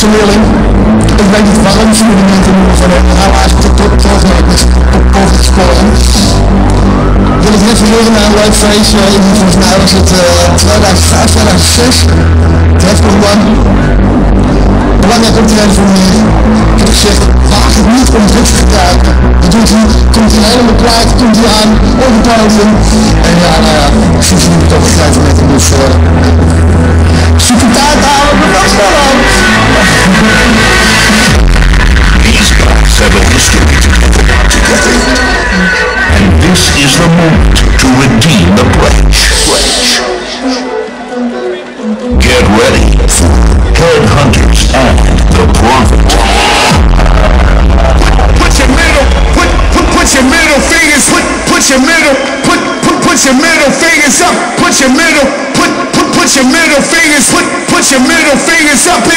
personeling. Ik weet niet waarom ze nu niet in ieder geval helaas tot gescoren. Wil ik refereren naar een leuk feestje, volgens mij was het 2005, 2006. Het heeft nog lang. Belangrijk optreden voor mij. Ik heb gezegd, waag het niet om drugs te gebruiken. Dat doet hij, komt hij helemaal klaar, komt hij aan, op het podium. En ja, nou ja, sinds moet ik op een gegeven moment moest zoek het uit te halen, maar dat is wel aan. These guys have a history together. And this is the moment to redeem the pledge. Get ready for Headhunterz and the Prophet. Put your middle fingers, put your middle fingers up, put your middle fingers up